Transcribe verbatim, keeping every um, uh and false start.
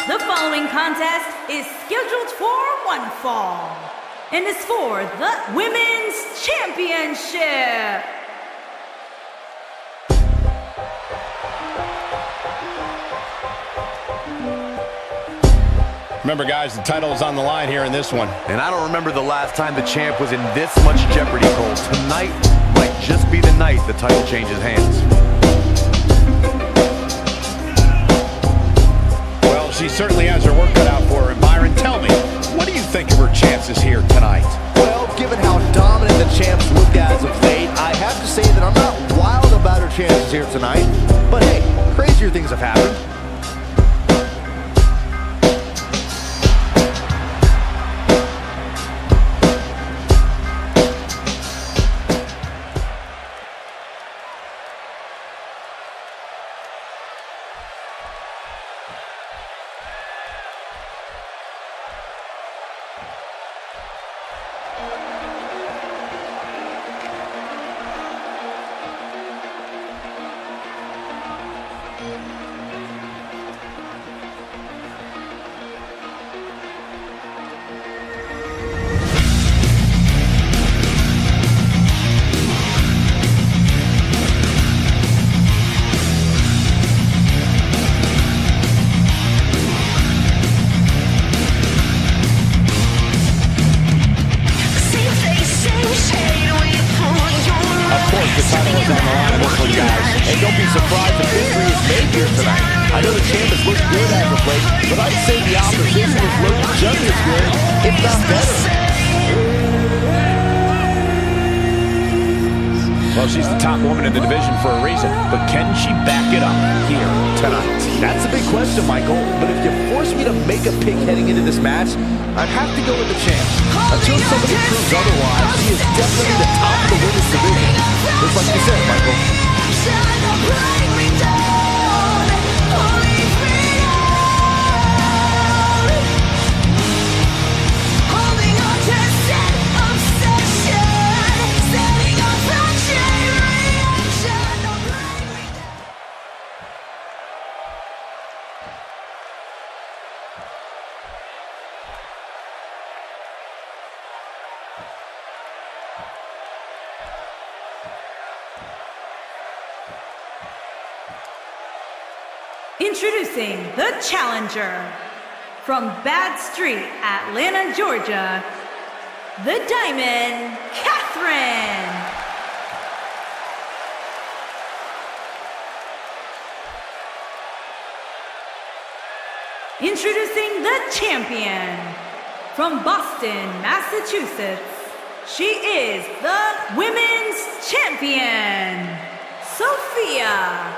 The following contest is scheduled for one fall and is for the Women's Championship. Remember, guys, the title is on the line here in this one. And I don't remember the last time the champ was in this much jeopardy, Cole. Tonight might just be the night the title changes hands. Well, she certainly has her work cut out for her. And Byron, tell me, what do you think of her chances here tonight? Well, given how dominant the champs looked as of late, I have to say that I'm not wild about her chances here tonight. But hey, crazier things have happened. And don't be surprised if history is made here tonight. I know the champ has looked good as of late, but I'd say the opposition has looked just as good, if not better. Well, she's the top woman in the division for a reason, but can she back it up here tonight? That's a big question, Michael, but if you force me to make a pick heading into this match, I'd have to go with the champ. Until somebody proves otherwise, she is definitely the top of the women's division. Just like you said, Michael. Introducing the challenger from Bad Street, Atlanta, Georgia, the Diamond, Katherine. Introducing the champion from Boston, Massachusetts, she is the Women's Champion, Sophia.